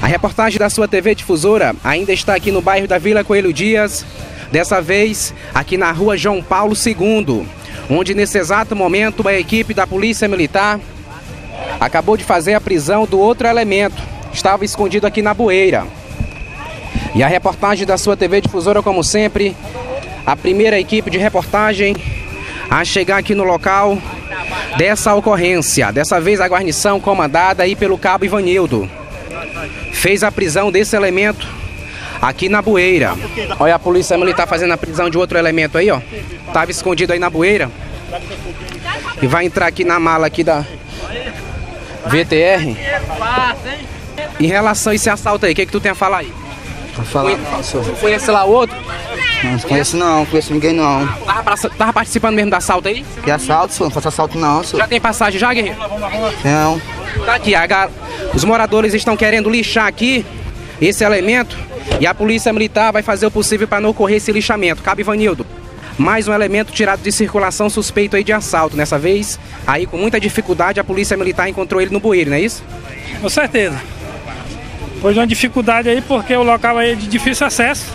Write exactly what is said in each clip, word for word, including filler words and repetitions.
A reportagem da sua T V Difusora ainda está aqui no bairro da Vila Coelho Dias, dessa vez aqui na rua João Paulo segundo, onde nesse exato momento a equipe da Polícia Militar acabou de fazer a prisão do outro elemento, estava escondido aqui na bueira. E a reportagem da sua T V Difusora, como sempre, a primeira equipe de reportagem a chegar aqui no local dessa ocorrência. Dessa vez a guarnição comandada aí pelo cabo Ivanildo fez a prisão desse elemento aqui na bueira. Olha a Polícia Militar fazendo a prisão de outro elemento aí, ó. Tava escondido aí na bueira. E vai entrar aqui na mala aqui da V T R. Em relação a esse assalto aí, o que que tu tem a falar aí? Pra falar, Você conhece lá o outro? não conheço não, não conheço ninguém não. Tava, pra- tava participando mesmo do assalto aí? Que assalto, senhor? Não faço assalto não, senhor. Já tem passagem já, guerreiro? Não. Tá aqui, a ga- os moradores estão querendo lixar aqui esse elemento e a Polícia Militar vai fazer o possível para não ocorrer esse lixamento. Cabo Ivanildo, mais um elemento tirado de circulação suspeito aí de assalto. Nessa vez, aí com muita dificuldade, a Polícia Militar encontrou ele no bueiro, não é isso? Com certeza. Foi uma dificuldade aí porque o local aí é de difícil acesso.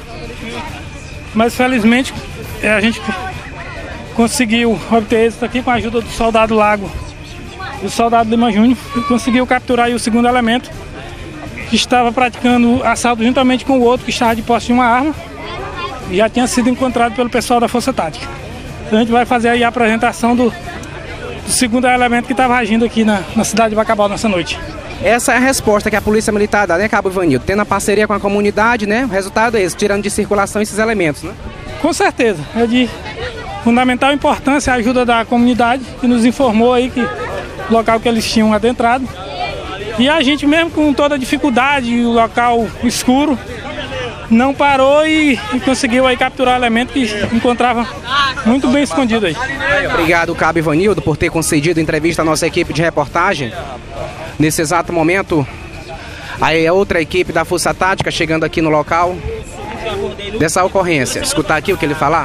Mas felizmente é, a gente conseguiu obter êxito aqui com a ajuda do soldado Lago e o soldado Lima Júnior, e conseguiu capturar aí o segundo elemento que estava praticando assalto juntamente com o outro que estava de posse de uma arma e já tinha sido encontrado pelo pessoal da Força Tática. Então a gente vai fazer aí a apresentação do, do segundo elemento que estava agindo aqui na, na cidade de Bacabal nessa noite. Essa é a resposta que a Polícia Militar dá, né, Cabo Ivanildo? Tendo a parceria com a comunidade, né? O resultado é esse, tirando de circulação esses elementos, né? Com certeza, é de fundamental importância a ajuda da comunidade que nos informou aí que o local que eles tinham adentrado. E a gente mesmo com toda a dificuldade, o local escuro, não parou e, e conseguiu aí capturar o elemento que encontrava muito bem escondido aí. Obrigado, Cabo Ivanildo, por ter concedido entrevista à nossa equipe de reportagem. Nesse exato momento, aí é outra equipe da Força Tática chegando aqui no local dessa ocorrência. Escutar aqui o que ele falar.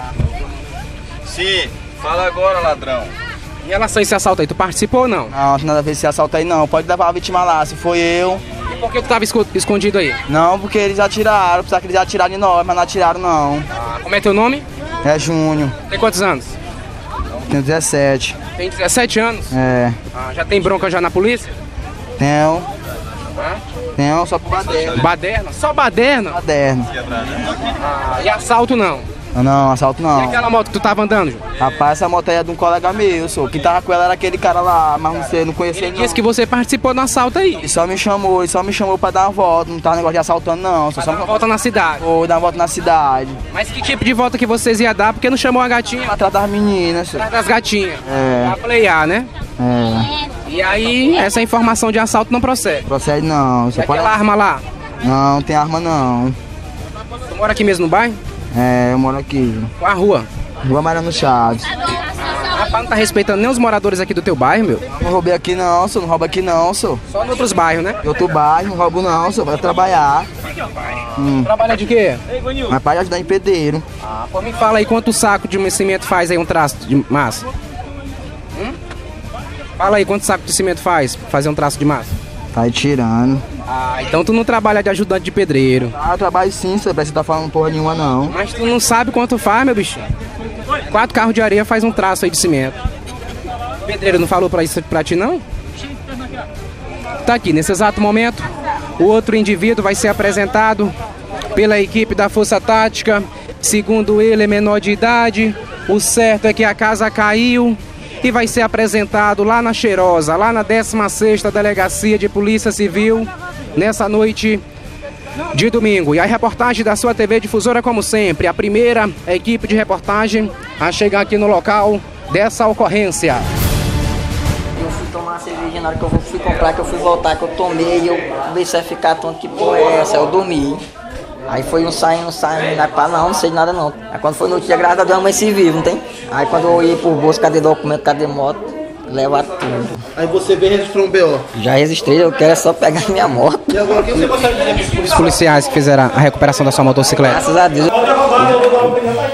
Sim, fala agora, ladrão. Em relação a esse assalto aí, tu participou ou não? Não, não tem nada a ver esse assalto aí não. Pode levar a vítima lá, se foi eu. E por que tu tava esco- escondido aí? Não, porque eles atiraram, precisava que eles atiraram em nós, mas não atiraram não. Ah, como é teu nome? É Júnior, Tem quantos anos? tenho dezessete. Tem dezessete anos. É, Ah, já tem bronca já na polícia? tenho, Ah, tenho, só pro baderno. baderna? Só baderna? Baderno. Ah, e assalto não? Não, assalto E não. aquela moto que tu tava andando, Ju? Rapaz, essa moto aí é de um colega meu, senhor. Quem tava com ela era aquele cara lá, mas não sei, não conhecia Ele ele não. disse que você participou do assalto aí. Ele só me chamou, ele só me chamou pra dar uma volta, não tava negócio de assaltando não, só, Pra só dar me uma volta na cidade. Foi dar uma volta na cidade. Mas que tipo de volta que vocês iam dar? Porque não chamou a gatinha? Atrás das meninas, senhor. Atrás das gatinhas. É. Pra playar, né? É, E aí, essa informação de assalto não procede. procede não, E você pode... aquela arma lá? Não, não tem arma não. Tu mora aqui mesmo no bairro? É, eu moro aqui, Qual a rua? Rua Mariano Chaves. Rapaz, não tá respeitando nem os moradores aqui do teu bairro, meu. Não roubei aqui não, senhor, não roubo aqui não, senhor. Só em outros bairros, né? Em outro bairro, não roubo não, senhor, vai trabalhar. Hum. Trabalha de quê? Mas para ajudar em pedreiro. Ah, pô, me fala aí quanto saco de cimento faz aí um traço de massa? Hum? Fala aí quanto saco de cimento faz pra fazer um traço de massa? Tá aí tirando. Ah, então tu não trabalha de ajudante de pedreiro. Ah, eu trabalho sim, senhor, parece que tá falando porra nenhuma não. Mas tu não sabe quanto faz, meu bicho. Quatro carros de areia faz um traço aí de cimento. O pedreiro não falou pra isso pra ti, não? Tá aqui, nesse exato momento, o outro indivíduo vai ser apresentado pela equipe da Força Tática. Segundo ele, é menor de idade. O certo é que a casa caiu e vai ser apresentado lá na Cheirosa, lá na décima sexta Delegacia de Polícia Civil, nessa noite de domingo. E a reportagem da sua T V Difusora, como sempre, a primeira equipe de reportagem a chegar aqui no local dessa ocorrência. Eu fui tomar uma cerveja na hora que eu fui comprar, que eu fui voltar, que eu tomei e eu comecei a ficar tonto, que porra é essa? Eu dormi. Aí foi um saindo, um saindo, aí pá, não, não sei de nada não. Aí quando foi no dia, graças a Deus, amanheci vivo, não tem? Aí quando eu olhei pro bolso, cadê documento, cadê moto, leva tudo. Aí você veio registrar um B O. Já registrei, eu quero é só pegar minha moto. E agora, o que você gostaria de dizer Os policiais que fizeram a recuperação da sua motocicleta. Graças a Deus.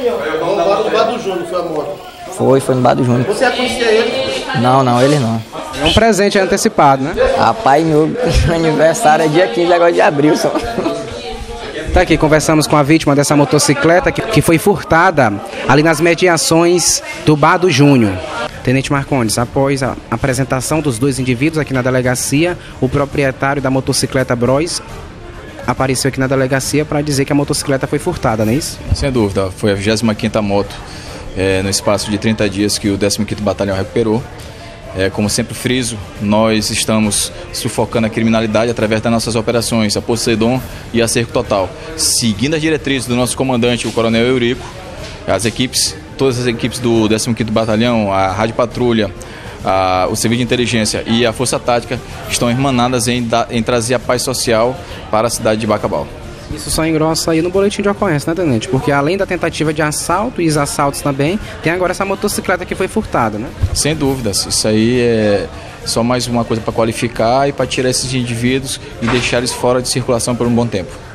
No bar do Júnior foi a moto. Foi, foi no bar do Júnior. Você já conhecia ele? Não, não, ele não. É um presente antecipado, né? Rapaz, meu aniversário é dia quinze agora de abril só. Tá aqui, conversamos com a vítima dessa motocicleta que, que foi furtada ali nas mediações do Bar do Júnior. Tenente Marcondes, após a apresentação dos dois indivíduos aqui na delegacia, o proprietário da motocicleta Bros apareceu aqui na delegacia para dizer que a motocicleta foi furtada, não é isso? Sem dúvida, foi a vigésima quinta moto é, no espaço de trinta dias que o décimo quinto Batalhão recuperou. É, como sempre friso, nós estamos sufocando a criminalidade através das nossas operações, a Poseidon e a Cerco Total. Seguindo as diretrizes do nosso comandante, o Coronel Eurico, as equipes, todas as equipes do décimo quinto Batalhão, a Rádio Patrulha, a, o Serviço de Inteligência e a Força Tática estão irmanadas em, em trazer a paz social para a cidade de Bacabal. Isso só engrossa aí no boletim de ocorrência, né, tenente? Porque além da tentativa de assalto e os assaltos também, tem agora essa motocicleta que foi furtada, né? Sem dúvidas, isso aí é só mais uma coisa para qualificar e para tirar esses indivíduos e deixar eles fora de circulação por um bom tempo.